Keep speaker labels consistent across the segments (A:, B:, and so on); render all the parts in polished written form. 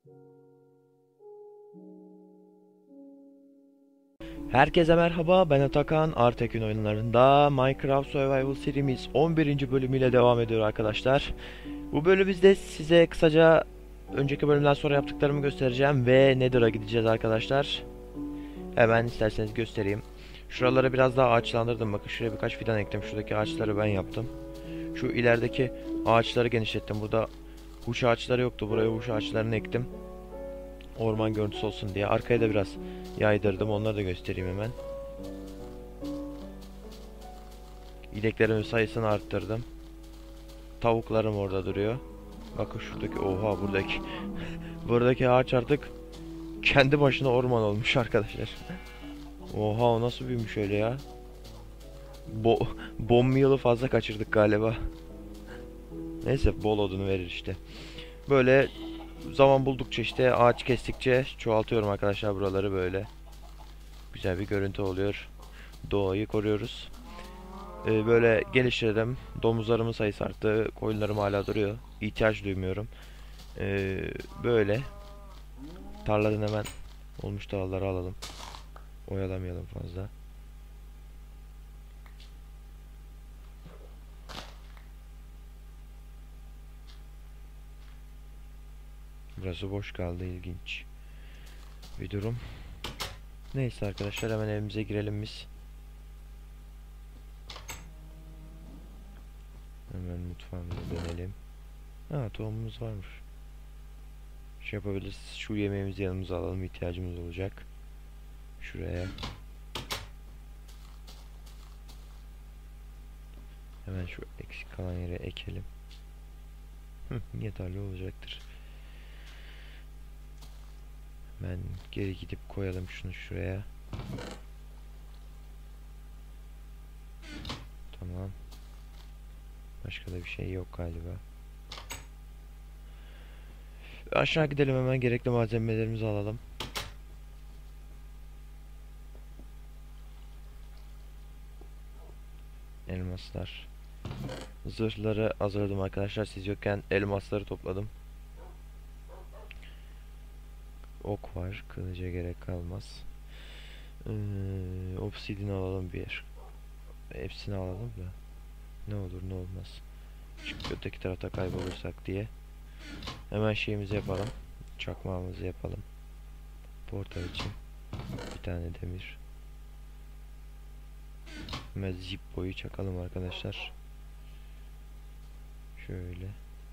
A: Herkese merhaba, ben Atakan. Artekün oyunlarında Minecraft Survival serimiz 11. bölümüyle devam ediyor arkadaşlar. Bu bölümümüzde size kısaca önceki bölümden sonra yaptıklarımı göstereceğim ve Nether'a gideceğiz arkadaşlar. Hemen isterseniz göstereyim. Şuraları biraz daha ağaçlandırdım. Bakın şuraya birkaç fidan ektim. Şuradaki ağaçları ben yaptım. Şu ilerideki ağaçları genişlettim. Burada huş ağaçları yoktu. Buraya huş ağaçlarını ektim. Orman görüntüsü olsun diye. Arkaya da biraz yaydırdım. Onları da göstereyim hemen. İneklerimin sayısını arttırdım. Tavuklarım orada duruyor. Bakın şuradaki, oha, buradaki ağaç artık kendi başına orman olmuş arkadaşlar. Oha, o nasıl büyümüş öyle ya? Bo Bomb yılı fazla kaçırdık galiba. Neyse, bol odunu verir işte. Böyle zaman buldukça işte ağaç kestikçe çoğaltıyorum arkadaşlar buraları böyle. Güzel bir görüntü oluyor. Doğayı koruyoruz. Böyle geliştirdim. Domuzlarımın sayısı arttı. Koyunlarım hala duruyor. İhtiyaç duymuyorum. Böyle. Tarladan hemen olmuş dağları alalım. Oyalamayalım fazla. Burası boş kaldı, ilginç bir durum. Neyse arkadaşlar, hemen evimize girelim biz. Hemen mutfağımıza dönelim. Ha, tohumumuz varmış. Şey yapabiliriz. Şu yemeğimizi yanımıza alalım, ihtiyacımız olacak. Şuraya. Hemen şu eksik kalan yere ekelim. Yeterli olacaktır. Ben geri gidip koyalım şunu şuraya. Tamam. Başka da bir şey yok galiba. Aşağı gidelim, hemen gerekli malzemelerimizi alalım. Elmaslar. Zırhları hazırladım arkadaşlar. Siz yokken elmasları topladım. Ok var. Kılıca gerek kalmaz. Obsidian alalım bir yer. Hepsini alalım da. Ne olur ne olmaz. Çünkü öteki tarafta kaybolursak diye. Hemen şeyimizi yapalım. Çakmağımızı yapalım. Portal için. Bir tane demir. Hemen zip boyu çakalım arkadaşlar. Şöyle.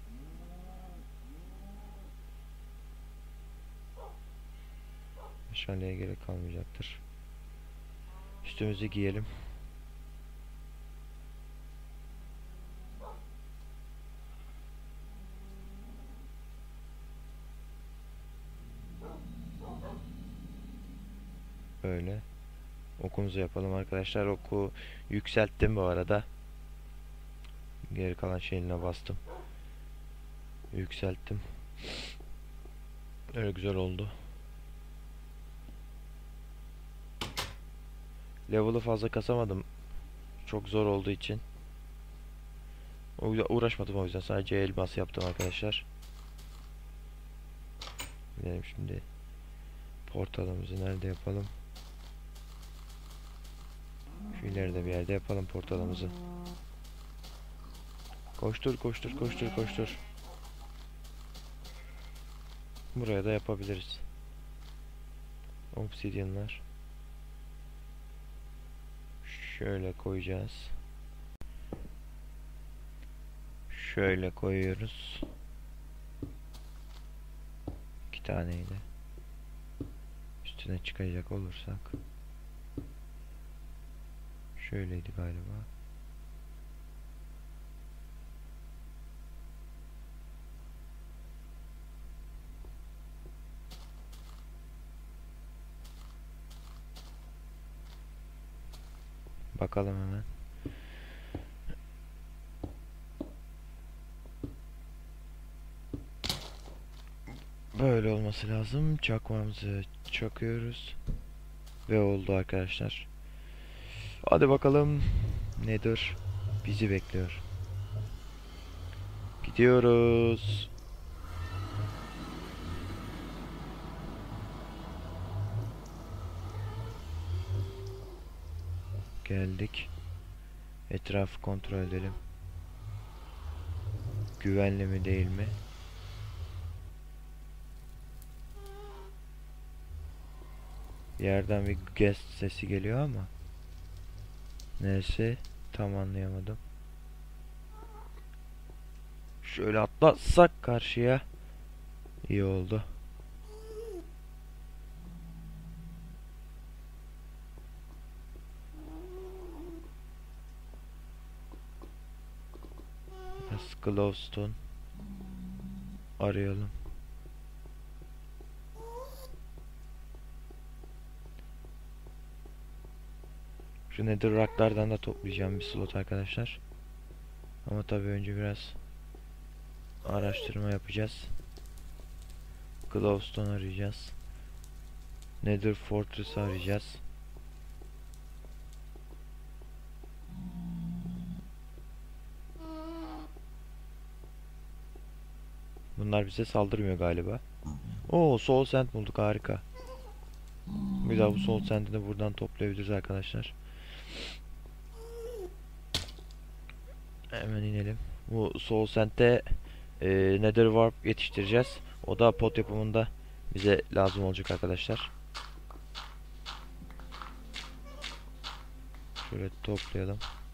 A: Meşaleye gerek kalmayacaktır. Üstümüzü giyelim. Böyle. Okumuzu yapalım arkadaşlar. Oku yükselttim bu arada. Geri kalan şeyine bastım. Yükselttim. Öyle güzel oldu. Level'ı fazla kasamadım. Çok zor olduğu için. O yüzden uğraşmadım, o yüzden sadece elmas yaptım arkadaşlar. Gidelim şimdi. Portalımızı nerede yapalım? Şu ileride bir yerde yapalım portalımızı. Koştur koştur koştur koştur. Buraya da yapabiliriz. Obsidianlar. Şöyle koyacağız. Şöyle koyuyoruz. 2 taneyle. Üstüne çıkacak olursak. Şöyleydi galiba. Bakalım hemen. Böyle olması lazım. Çakmamızı çakıyoruz. Ve oldu arkadaşlar. Hadi bakalım. Nedir? Bizi bekliyor. Gidiyoruz. Geldik. Etrafı kontrol edelim. Güvenli mi değil mi? Bir yerden bir gaz sesi geliyor ama neresi tam anlayamadım. Şöyle atlatsak karşıya iyi oldu. Glowstone arayalım. Şu netherrack'lardan da toplayacağım bir slot arkadaşlar. Ama tabii önce biraz araştırma yapacağız. Glowstone arayacağız. Nether Fortress arayacağız. Bunlar bize saldırmıyor galiba. Oo, Soul Sand bulduk, harika. Bir daha bu Soul Sand'i de buradan toplayabiliriz arkadaşlar. Hemen inelim. Bu Soul Sand'de Nether Warp yetiştireceğiz. O da pot yapımında bize lazım olacak arkadaşlar. Şöyle toplayalım.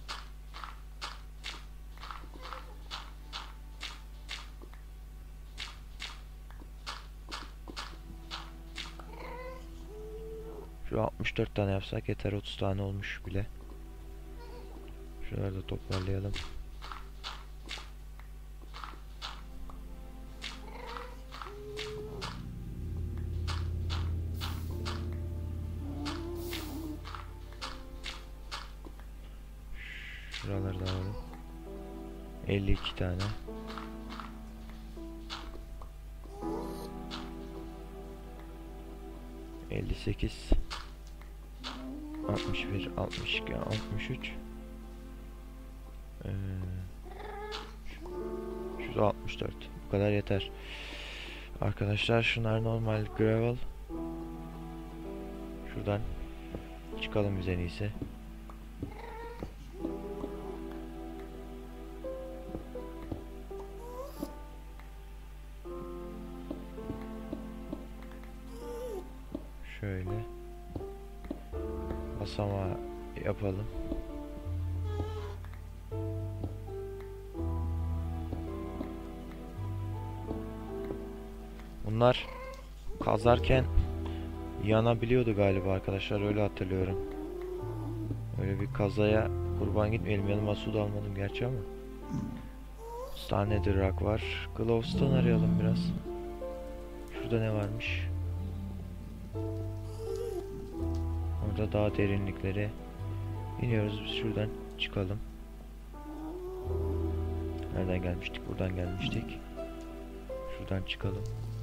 A: Şu 64 tane yapsak yeter, 30 tane olmuş bile. Şunları da toparlayalım. Şuraları da alalım. 52 tane. ...58... ...61, 62, 63... ...şurada 64... ...bu kadar yeter. Arkadaşlar şunlar normal gravel. Şuradan çıkalım biz en iyisi. Şöyle basamağı yapalım. Bunlar kazarken yanabiliyordu galiba arkadaşlar, öyle hatırlıyorum. Öyle bir kazaya kurban gitmeyelim. Yanıma su da almadım gerçi ama. Star Netherrack var. Glowstone arayalım biraz. Şurada ne varmış? Orada daha derinliklere iniyoruz. Biz şuradan çıkalım. Nereden gelmiştik? Buradan gelmiştik. Şuradan çıkalım.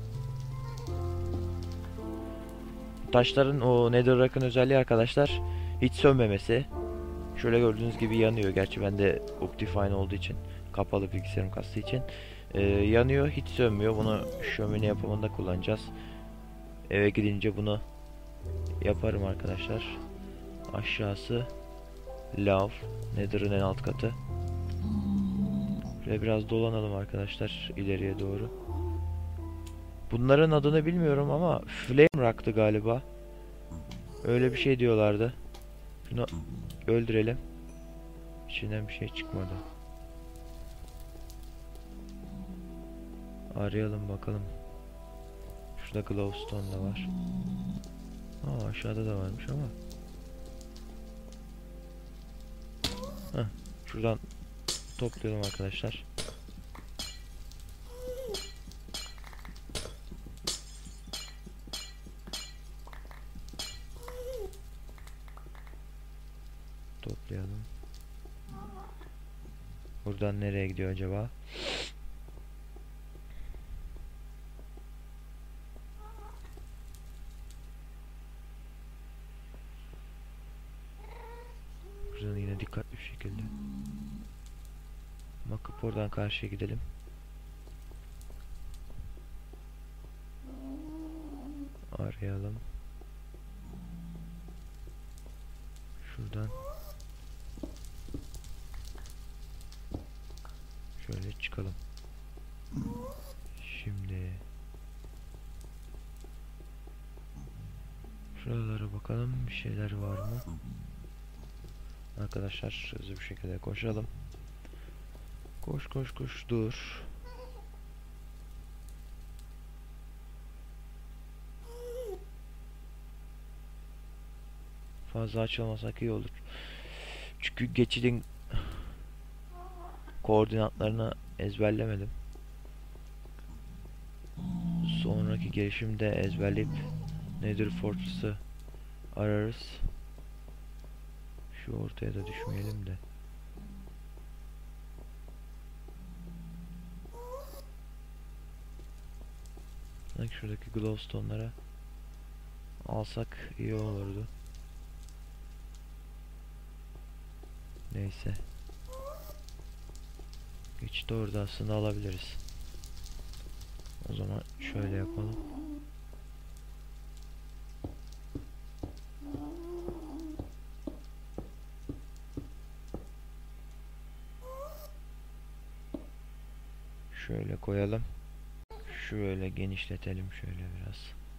A: Taşların o Netherrack'ın özelliği arkadaşlar hiç sönmemesi. Şöyle gördüğünüz gibi yanıyor. Gerçi bende Optifine olduğu için, kapalı bilgisayarım kastığı için yanıyor, hiç sönmüyor. Bunu şömine yapımında kullanacağız. Eve gidince bunu yaparım arkadaşlar. Aşağısı lav, Nether'ın en alt katı. Şöyle biraz dolanalım arkadaşlar ileriye doğru. Bunların adını bilmiyorum ama Flame Rock'tı galiba. Öyle bir şey diyorlardı. Şunu öldürelim. İçinden bir şey çıkmadı. Arayalım bakalım. Şurada Glowstone da var. Aa, aşağıda da varmış ama. Heh, şuradan toplayalım arkadaşlar. Toplayalım. Buradan nereye gidiyor acaba? Buradan yine dikkatli bir şekilde bakıp oradan karşıya gidelim. Arayalım. Şuradan Şöyle çıkalım. Şimdi şuralara bakalım, bir şeyler var mı? Arkadaşlar hızlı bir şekilde koşalım. Koş koş koş, dur. Fazla açılmasak iyi olur. Çünkü geçidin koordinatlarını ezberlemedim. Sonraki gelişimde ezberleyip Nether Fortress'ı ararız. Şu ortaya da düşmeyelim de. Sanki şuradaki glowstone'lara alsak iyi olurdu. Neyse. Geçti orada aslında alabiliriz. O zaman şöyle yapalım. Şöyle koyalım. Şöyle genişletelim şöyle biraz.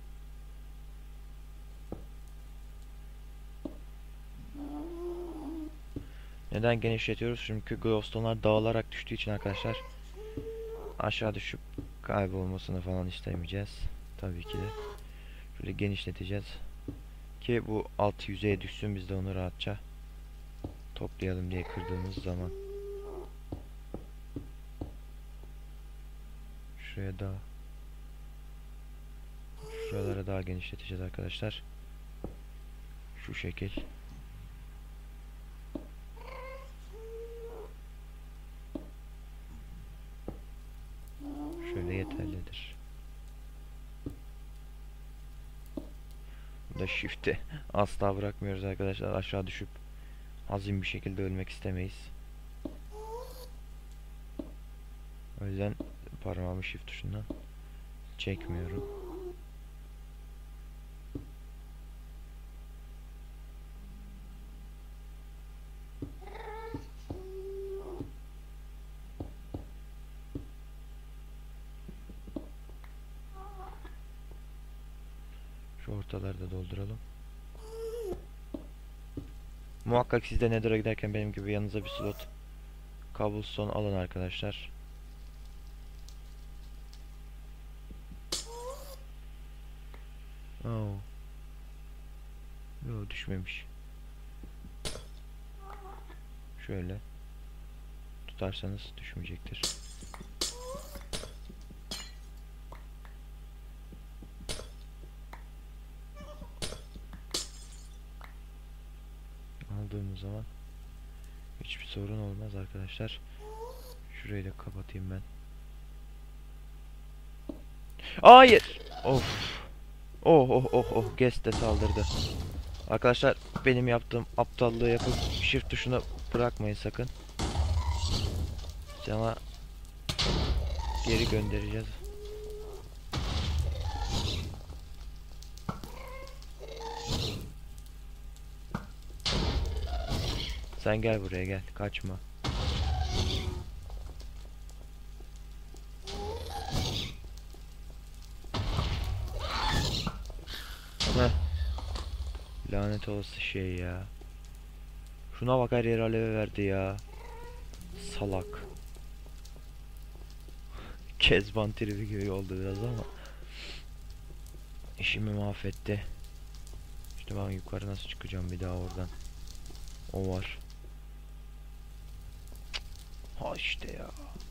A: Neden genişletiyoruz? Çünkü glowstone'lar dağılarak düştüğü için arkadaşlar aşağı düşüp kaybolmasını falan istemeyeceğiz. Tabii ki de. Şöyle genişleteceğiz. Ki bu alt yüzeye düşsün, biz de onu rahatça toplayalım diye kırdığımız zaman. Şuraya daha, şuraları daha genişleteceğiz arkadaşlar. Şu şekil. Şöyle yeterlidir. Bu da shift'i asla bırakmıyoruz arkadaşlar. Aşağı düşüp hazin bir şekilde ölmek istemeyiz. O yüzden parmağımı shift tuşundan çekmiyorum. Şu ortaları da dolduralım. Muhakkak siz de Nether'a giderken benim gibi yanınıza bir slot cobblestone alın arkadaşlar. Oh. Yo, düşmemiş. Şöyle tutarsanız düşmeyecektir. Aldığımız zaman hiçbir sorun olmaz arkadaşlar. Şurayı da kapatayım ben. Hayır. Of. Oh oh oh oh. Guest de saldırdı. Arkadaşlar benim yaptığım aptallığı yapıp shift tuşuna bırakmayın sakın. Sana geri göndereceğiz. Sen gel buraya, gel. Kaçma. Heh. Lanet olası şey ya. Şuna bak, her yer aleve verdi ya. Salak. Kezban tribi gibi oldu biraz ama işimi mahvetti. İşte ben yukarı nasıl çıkacağım bir daha oradan. O var. Ha işte ya.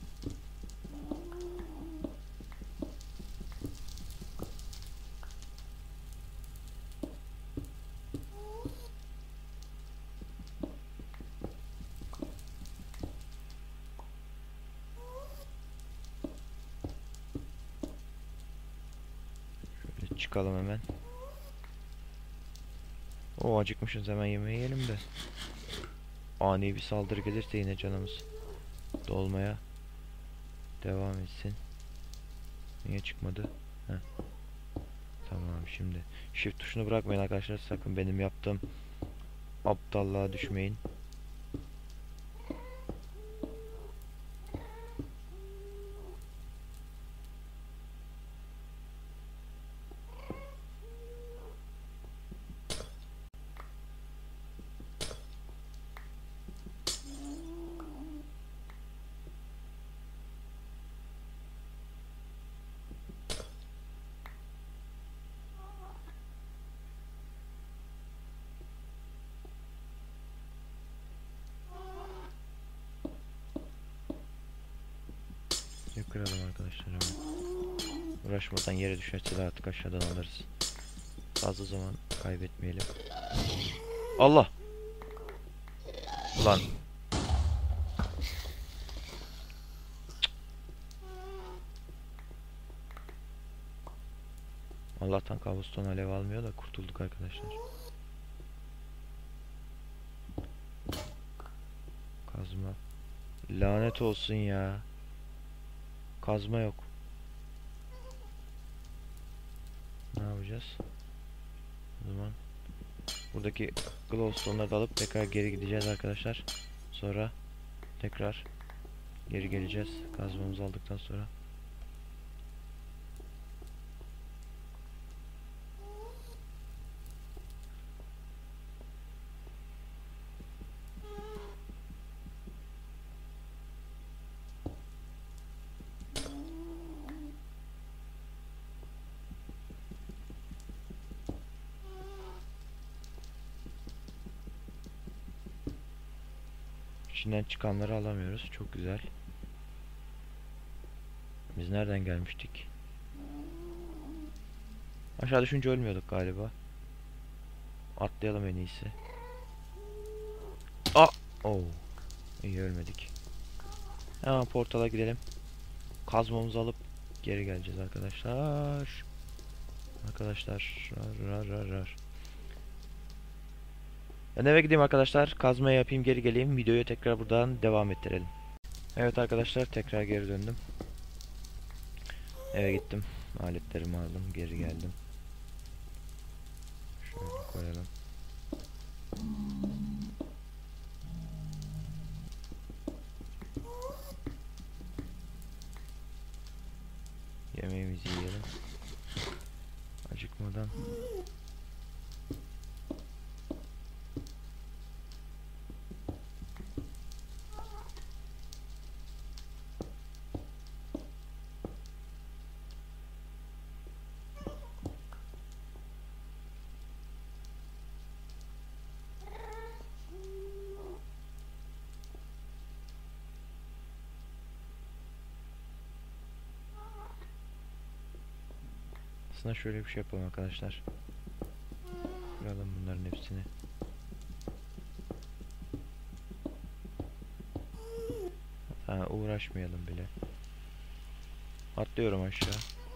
A: Şöyle çıkalım hemen. O acıkmışız, hemen yemeği yiyelim de. Ani bir saldırı gelirse yine canımız dolmaya devam etsin. Niye çıkmadı? Heh. Tamam, şimdi shift tuşunu bırakmayın arkadaşlar, sakın benim yaptığım aptallığa düşmeyin. Şunu kıralım arkadaşlar hemen. Uğraşmadan yere düşerse de artık aşağıdan alırız. Fazla zaman kaybetmeyelim. Allah! Ulan! Allah'tan kabuston alev almıyor da kurtulduk arkadaşlar. Kazma. Lanet olsun ya. Kazma yok. Ne yapacağız? O zaman buradaki glowstone'ları da alıp tekrar geri gideceğiz arkadaşlar. Sonra tekrar geri geleceğiz kazmamızı aldıktan sonra. İçinden çıkanları alamıyoruz. Çok güzel. Biz nereden gelmiştik? Aşağı düşünce ölmüyorduk galiba. Atlayalım en iyisi. Aa! Oo. İyi ölmedik. Hemen portala gidelim. Kazmamızı alıp geri geleceğiz arkadaşlar. Arkadaşlar. Ben eve gideyim arkadaşlar. Kazmayı yapayım, geri geleyim. Videoyu tekrar buradan devam ettirelim. Evet arkadaşlar, tekrar geri döndüm. Eve gittim. Aletlerimi aldım. Geri geldim. Şöyle koyalım. Yemeğimizi yiyelim. Acıkmadan. Aslında şöyle bir şey yapalım arkadaşlar. Kıralım bunların hepsini. Ha, uğraşmayalım bile. Atlıyorum aşağı.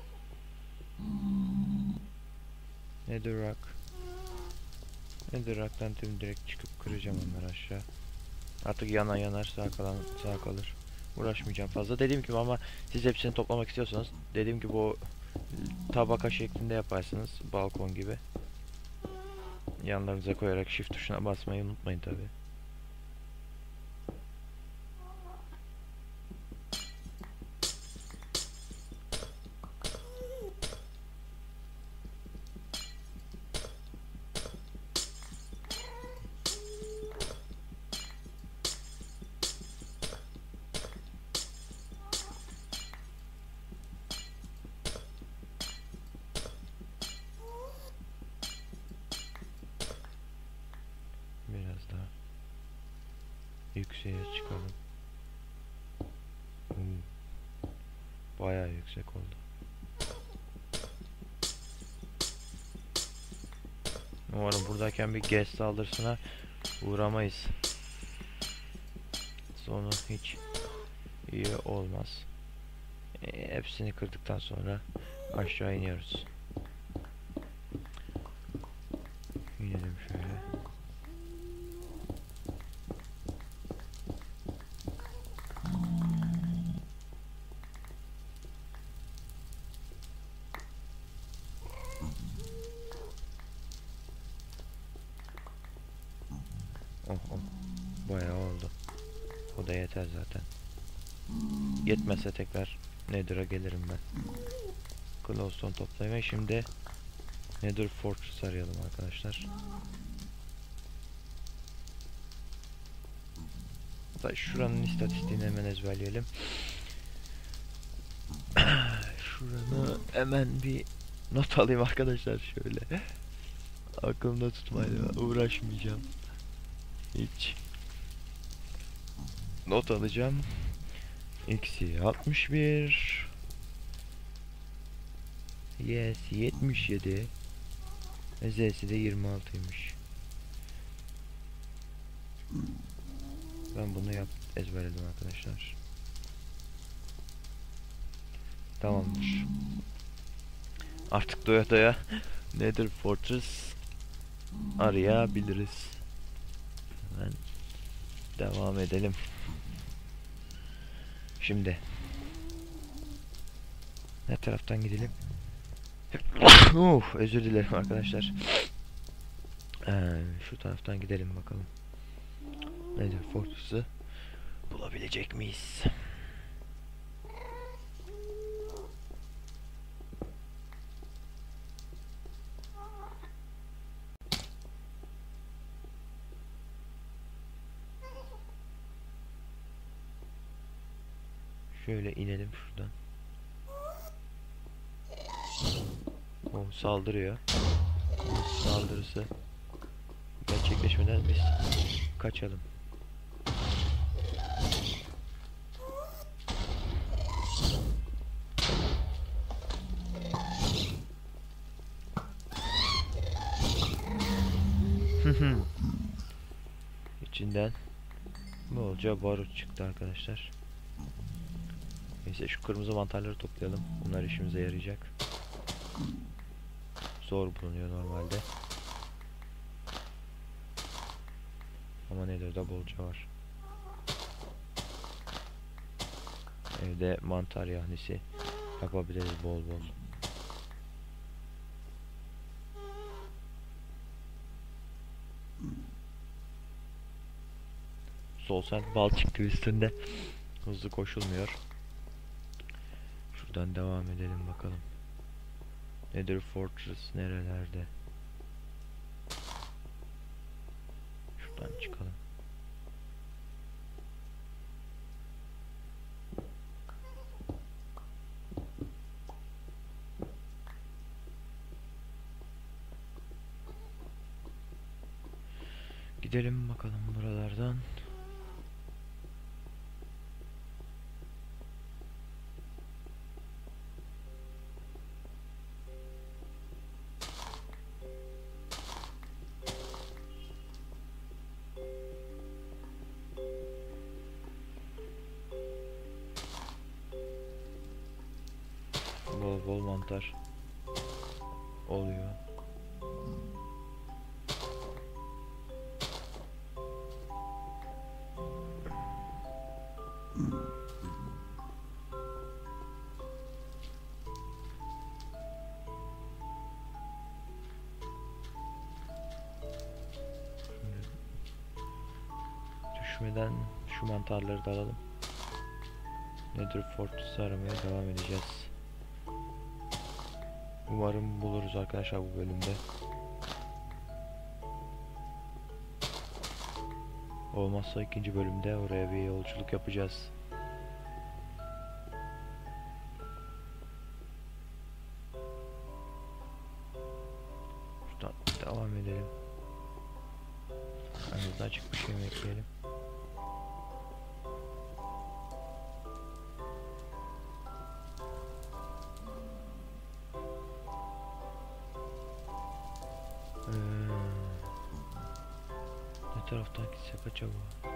A: Netherrack. Netherrack'tan tüm direkt çıkıp kıracağım onları aşağı. Artık yanan yanar, sağ kalır. Uğraşmayacağım fazla. Dediğim gibi ama siz hepsini toplamak istiyorsanız, dediğim gibi o tabaka şeklinde yaparsınız, balkon gibi. Yanlarınıza koyarak shift tuşuna basmayı unutmayın tabi. Biraz daha yükseğe çıkalım. Bayağı yüksek oldu. Umarım buradayken bir gaz saldırısına uğramayız. Sonu hiç iyi olmaz. Hepsini kırdıktan sonra aşağı iniyoruz. İnelim şöyle. Oh oh. Bayağı oldu. O da yeter zaten. Yetmezse tekrar Nether'a gelirim ben. Glowstone toplamaya şimdi Nether Fortress arayalım arkadaşlar. Şuranın istatistiğini hemen ezberleyelim. Şuranı hemen bir not alayım arkadaşlar şöyle. Aklımda tutmayla uğraşmayacağım. Hiç. Not alacağım. X'i 61. Y'si 77. Z'si de 26'ymış. Ben bunu ezberledim arkadaşlar. Tamamdır. Artık doya doya Nether Fortress arayabiliriz. Hemen devam edelim. Şimdi ne taraftan gidelim? Özür dilerim arkadaşlar. Şu taraftan gidelim bakalım. Nether Fortress'ı bulabilecek miyiz? Şöyle inelim şuradan. O saldırıyor. Saldırısı gerçekleşmeden biz kaçalım. İçinden bolca barut çıktı arkadaşlar. Neyse şu kırmızı mantarları toplayalım. Bunlar işimize yarayacak. Zor bulunuyor normalde. Ama nedir de bolca var. Evde mantar yahnisi yapabiliriz bol bol. Solsal bal çıktı üstünde. Hızlı koşulmuyor. Şuradan devam edelim bakalım. Nether Fortress nerelerde? Şuradan çıkalım. Gidelim bakalım buralardan. Bol bol mantar oluyor. Düşmeden şu mantarları da alalım. Nether Fortress'ı aramaya devam edeceğiz. Umarım buluruz arkadaşlar bu bölümde. Olmazsa ikinci bölümde oraya bir yolculuk yapacağız. Şuradan devam edelim. Karnımızda açık bir şey ekleyelim. Ne taraftan gitsek acaba?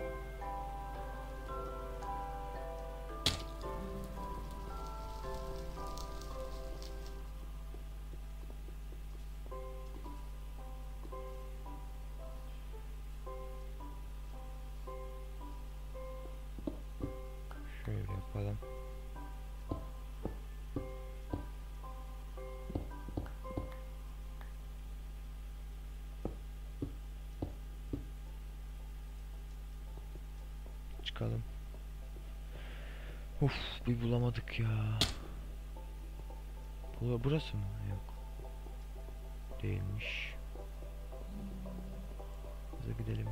A: Şöyle yapalım. Çıkalım. Of, bir bulamadık ya. Burası mı? Yok. Değilmiş. Hızlı gidelim.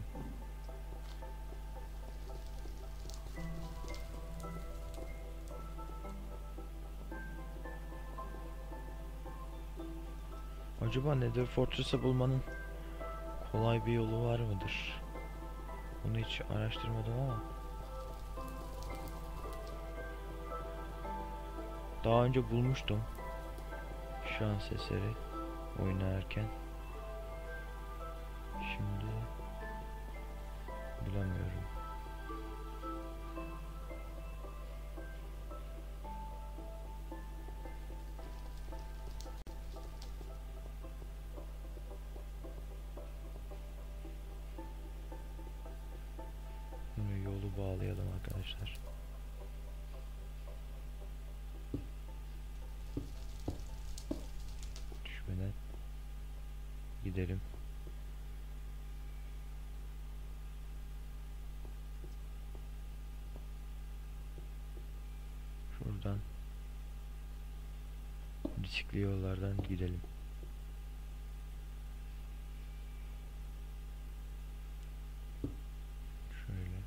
A: Acaba Nether Fortress'ı bulmanın kolay bir yolu var mıdır? Bunu hiç araştırmadım ama. Daha önce bulmuştum. Şans eseri oynarken. Şimdi bulamıyorum. Şimdi yolu bağlayalım arkadaşlar. Düşmeden gidelim. Şuradan riskli yollardan gidelim. Şöyle.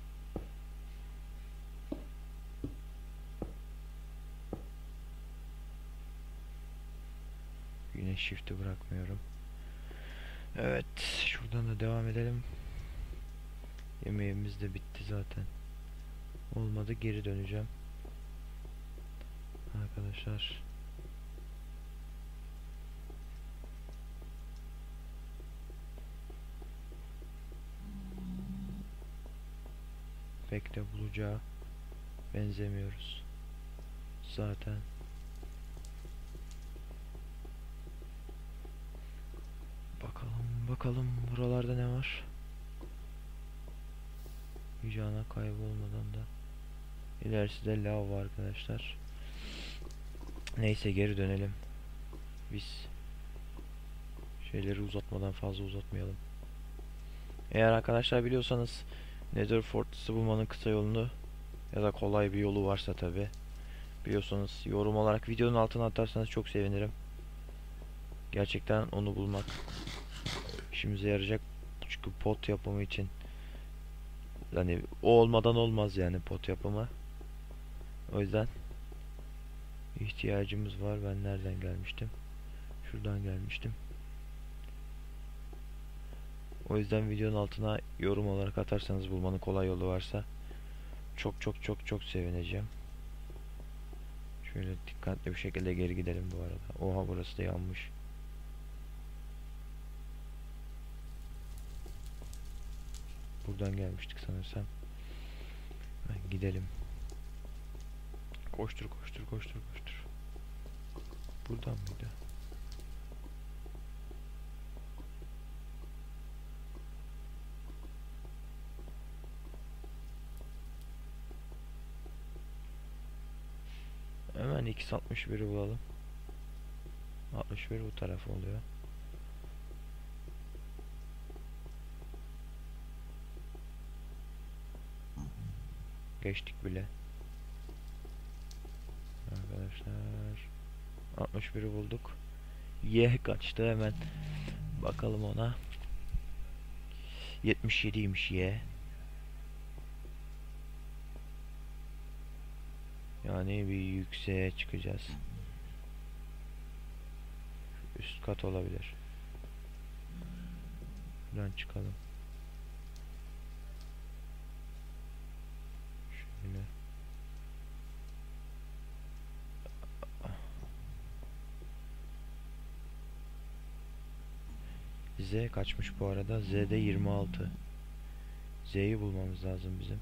A: Yine shift'i bırakmıyorum. Evet, şuradan da devam edelim. Yemeğimiz de bitti zaten. Olmadı, geri döneceğim. Arkadaşlar. Pek de bulacağı benzemiyoruz. Zaten. Bakalım buralarda ne var? Yücana kaybolmadan da. İlerisi de lav var arkadaşlar. Neyse, geri dönelim. Biz şeyleri fazla uzatmayalım. Eğer arkadaşlar biliyorsanız Nether Fortress'ı bulmanın kısa yolunu ya da kolay bir yolu varsa tabi biliyorsanız yorum olarak videonun altına atarsanız çok sevinirim. Gerçekten onu bulmak işimize yarayacak. Çünkü pot yapımı için hani o olmadan olmaz yani pot yapımı. O yüzden ihtiyacımız var. Ben nereden gelmiştim? Şuradan gelmiştim. O yüzden videonun altına yorum olarak atarsanız bulmanın kolay yolu varsa çok sevineceğim. Şöyle dikkatli bir şekilde geri gidelim bu arada. Oha, burası da yanmış. Buradan gelmiştik sanırsam. Gidelim. Koştur. Buradan mıydı? Hemen x61'i bulalım. 61 bu taraf oluyor. Geçtik bile. Arkadaşlar 61'i bulduk. Y kaçtı, hemen bakalım ona. 77'ymiş Y. Yani bir yükseğe çıkacağız. Üst kat olabilir. Buradan çıkalım. Şöyle. Z kaçmış bu arada? Z'de 26. Z'yi bulmamız lazım bizim.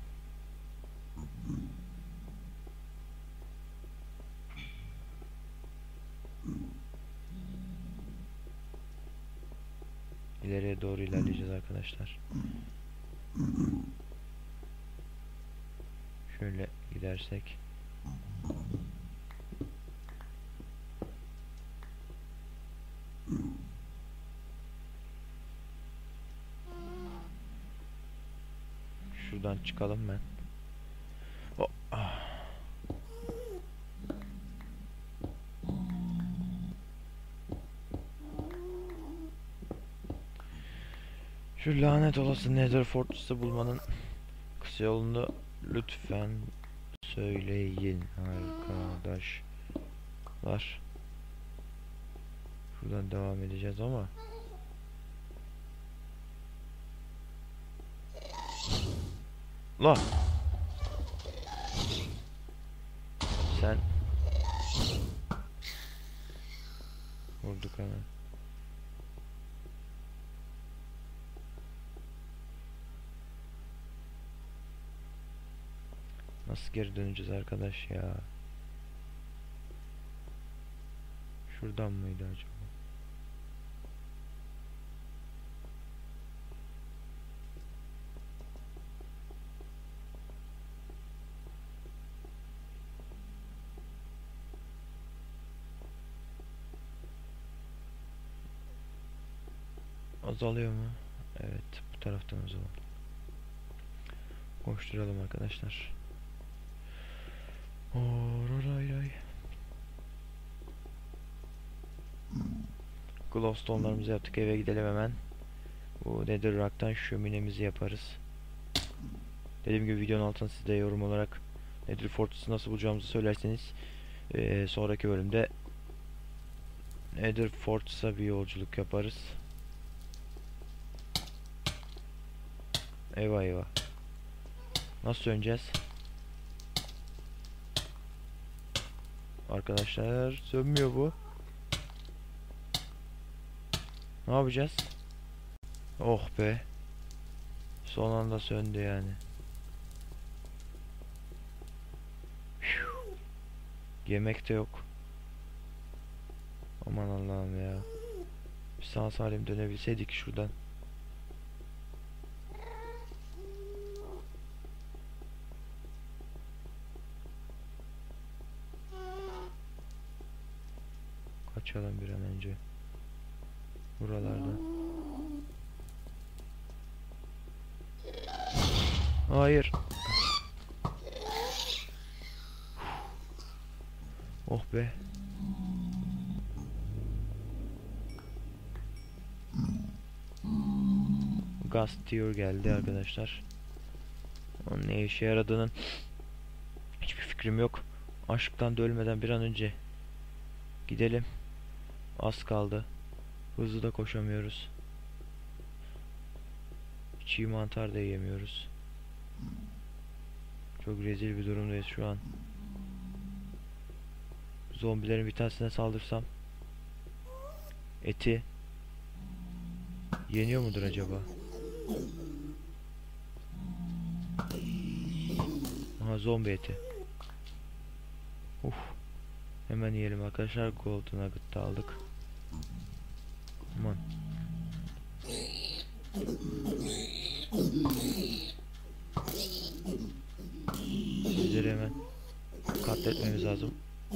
A: İleriye doğru ilerleyeceğiz arkadaşlar. Şöyle gidersek. Şuradan çıkalım ben. Oh. Şu lanet olası Nether Fortress'ı bulmanın kısa yolunu lütfen söyleyin arkadaşlar. Şuradan devam edeceğiz ama la sen Vurduk hemen. Nasıl geri döneceğiz arkadaş ya? Şuradan mıydı acaba? Azalıyor mu? Evet, bu taraftan o zaman. Koşturalım arkadaşlar. Oraray. Glowstone'larımızı yaptık, eve gidelim hemen. Bu Netherrack'tan şöminemizi yaparız. Dediğim gibi videonun altına siz de yorum olarak Nether Fortress'ı nasıl bulacağımızı söylerseniz sonraki bölümde Nether Fortress'a bir yolculuk yaparız. Eyvah eyvah. Nasıl döneceğiz? Arkadaşlar sönmüyor bu. Ne yapacağız? Oh be. Son anda söndü yani. Yemek de yok. Aman Allah'ım ya. Bir sağ salim dönebilseydik şuradan. Kaçalım bir an önce. Buralarda. Hayır. Oh be. Gaz Tier geldi arkadaşlar. Onun ne işe yaradığının hiçbir fikrim yok. Aşktan da ölmeden bir an önce gidelim. Az kaldı. Hızlı da koşamıyoruz. Çiğ mantar da yiyemiyoruz. Çok rezil bir durumdayız şu an. Zombilerin bir tanesine saldırsam eti yeniyor mudur acaba? Aha, zombi eti. Uf. Hemen yiyelim arkadaşlar. Golden Nugget da aldık. Aman. Sizleri hemen katletmemiz lazım.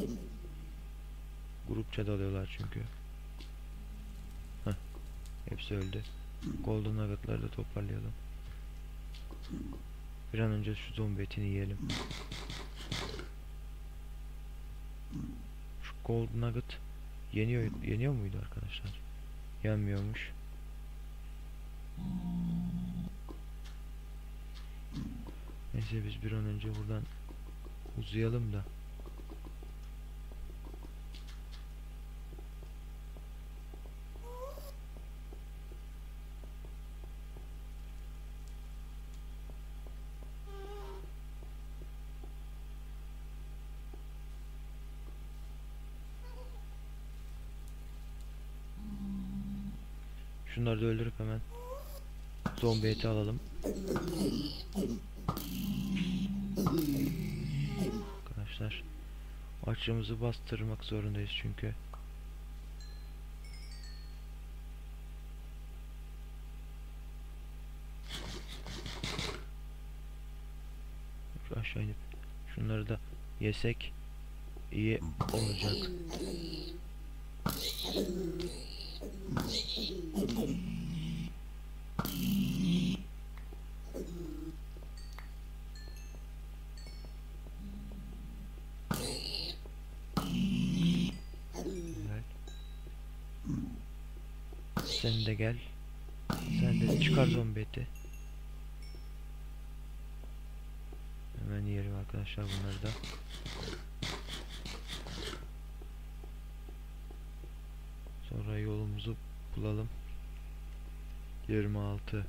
A: Grupça dalıyorlar çünkü. Heh. Hepsi öldü. Golden Nugget'ları da toparlayalım. Bir an önce şu zombi etini yiyelim. Şu Golden Nugget yeniyor muydu arkadaşlar? Yenmiyormuş. Neyse biz bir an önce buradan uzayalım da. Şunları da öldürüp hemen zombi eti alalım. Arkadaşlar açlığımızı bastırmak zorundayız çünkü. Şu aşağı inip şunları da yesek iyi olacak. Sen de gel. Sen de çıkar zombi eti. Hemen yiyelim arkadaşlar bunları da. Sonra yolumuzu bulalım. 26.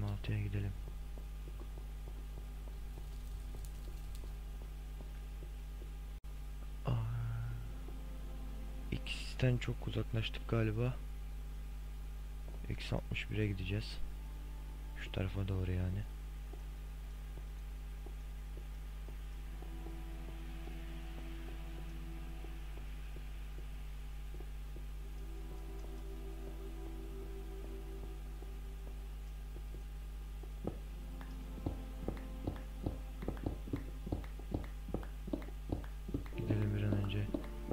A: 16'ya gidelim. X'ten çok uzaklaştık galiba. X61'e gideceğiz. Şu tarafa doğru yani. Gidelim bir an önce.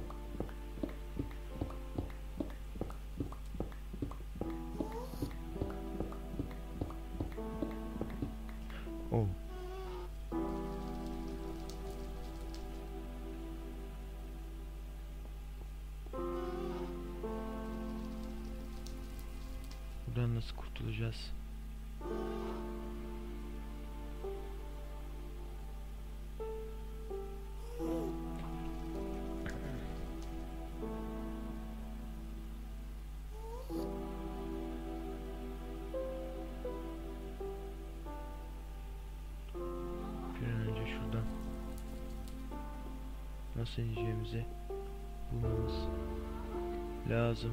A: Oh. Buradan nasıl kurtulacağız? Bir an önce şuradan nasıl ineceğimizi bulmamız lazım.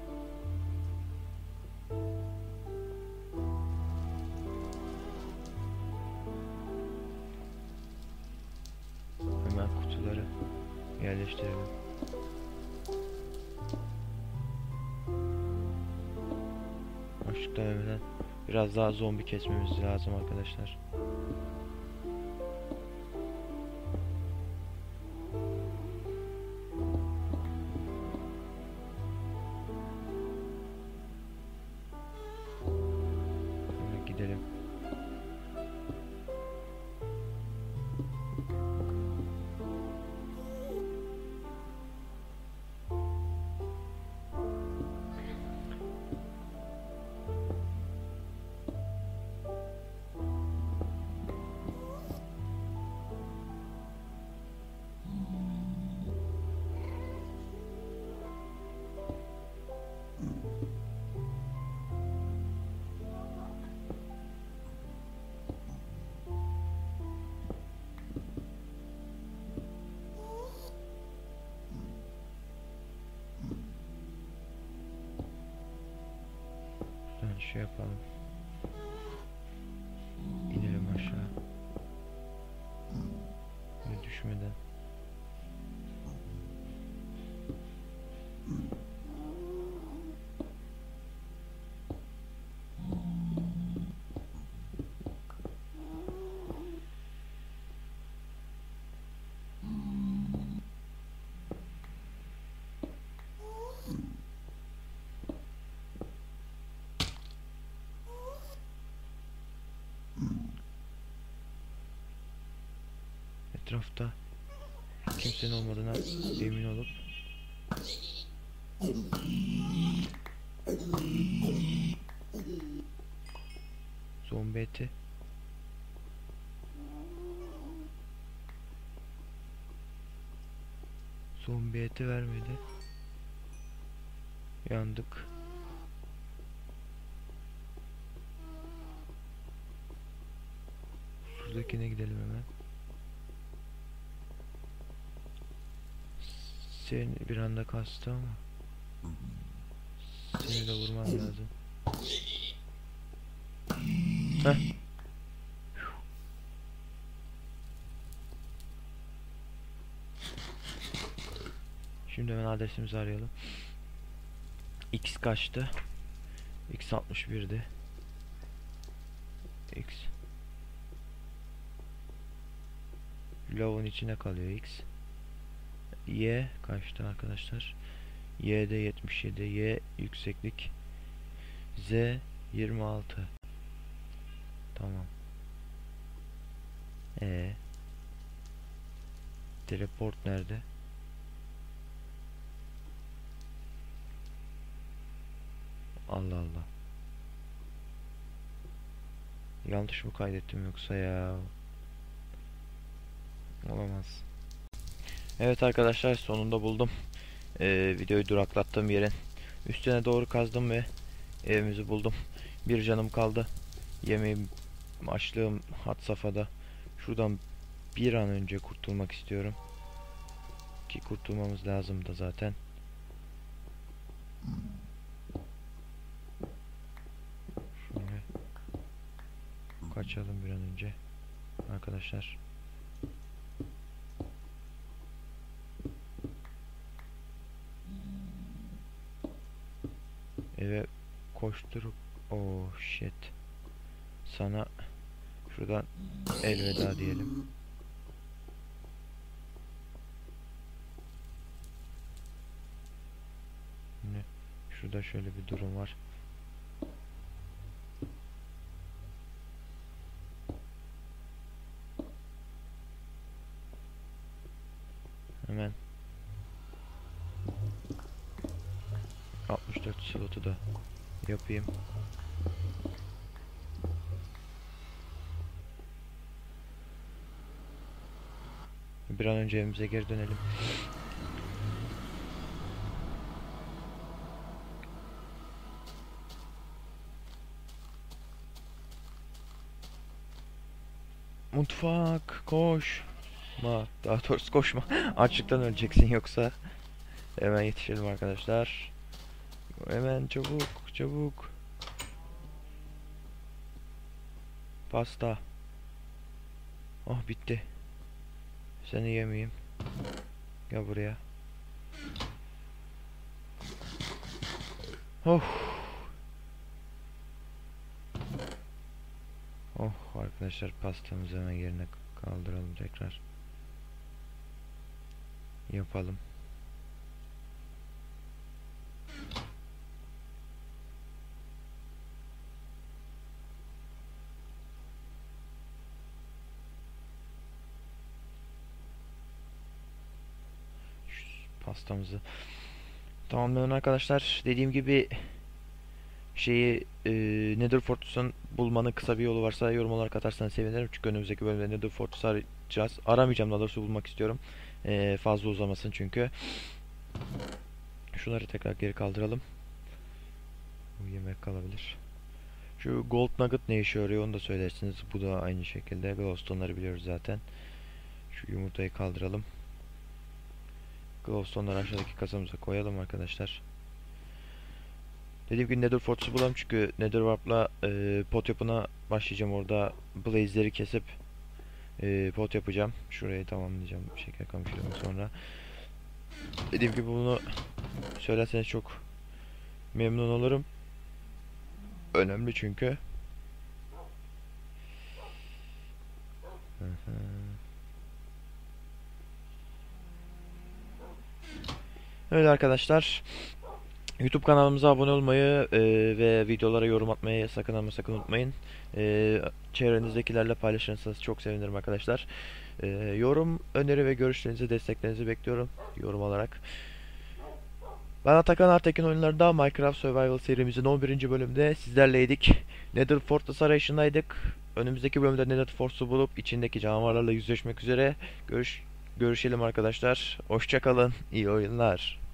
A: Hemen kutuları yerleştirelim. Açlıktan ölmeden biraz daha zombi kesmemiz lazım arkadaşlar. Şöyle gidelim. Şuradan şey yapalım. İnelim aşağı. Böyle düşmeden. Etrafta kimsenin olmadığına emin olup zombi eti vermedi. Yandık. Şuradakine gidelim hemen. Seni bir anda kastı ama seni de vurmam lazım. Heh. Şimdi hemen adresimizi arayalım. X kaçtı? X 61'di. X lavun içine kalıyor X. Y kaçtı arkadaşlar? Y'de 77. Y yükseklik. Z 26. Tamam. Teleport nerede? Allah Allah. Yanlış mı kaydettim yoksa ya? Olamaz. Evet arkadaşlar, sonunda buldum. Videoyu duraklattığım yerin üstüne doğru kazdım ve evimizi buldum. Bir canım kaldı. Yemeğim, açlığım had safhada. Şuradan bir an önce kurtulmak istiyorum. Ki kurtulmamız lazım da zaten. Şöyle kaçalım bir an önce arkadaşlar. Eve koşturup oh shit. Sana şuradan elveda diyelim. Şimdi şurada şöyle bir durum var. Hemen 64 slotu da yapayım. Bir an önce evimize geri dönelim. Mutfak koş. Daha doğrusu koşma. Açlıktan öleceksin yoksa. Hemen yetişelim arkadaşlar. Hemen çabuk çabuk. Pasta. Oh bitti. Seni yemeyeyim. Gel buraya. Oh. Oh arkadaşlar pastamızı hemen yerine kaldıralım tekrar. Yapalım. Pastamızı tamamlayalım arkadaşlar. Dediğim gibi Nether Fortress'un bulmanın kısa bir yolu varsa yorum olarak atarsanız sevinirim. Çünkü önümüzdeki bölümde Nether Fortress'u arayacağız. Aramayacağım, daha doğrusu bulmak istiyorum. Fazla uzamasın çünkü. Şunları tekrar geri kaldıralım. Bu yemek kalabilir. Şu Gold Nugget ne işe yarıyor onu da söylersiniz. Bu da aynı şekilde. Glowstone'ları biliyoruz zaten. Şu yumurtayı kaldıralım. Glowstone'ları aşağıdaki kasamıza koyalım arkadaşlar. Dediğim gibi Nether Fortress'u bulalım çünkü Nether Warp'la pot yapına başlayacağım. Orada Blaze'leri kesip pot yapacağım. Şurayı tamamlayacağım şeker kamışlarından sonra. Dediğim gibi bunu söylerseniz çok memnun olurum. Önemli çünkü. Öyle arkadaşlar. YouTube kanalımıza abone olmayı ve videolara yorum atmayı sakın ama sakın unutmayın. Çevrenizdekilerle paylaşırsanız çok sevinirim arkadaşlar. Yorum, öneri ve görüşlerinizi, desteklerinizi bekliyorum yorum olarak. Ben Atakan Artekin oyunlarında Minecraft Survival serimizin 11. bölümde sizlerleydik. Nether Fortress arayışındaydık. Önümüzdeki bölümde Nether Fortress'u bulup içindeki canavarlarla yüzleşmek üzere. Görüşelim arkadaşlar. Hoşça kalın. İyi oyunlar.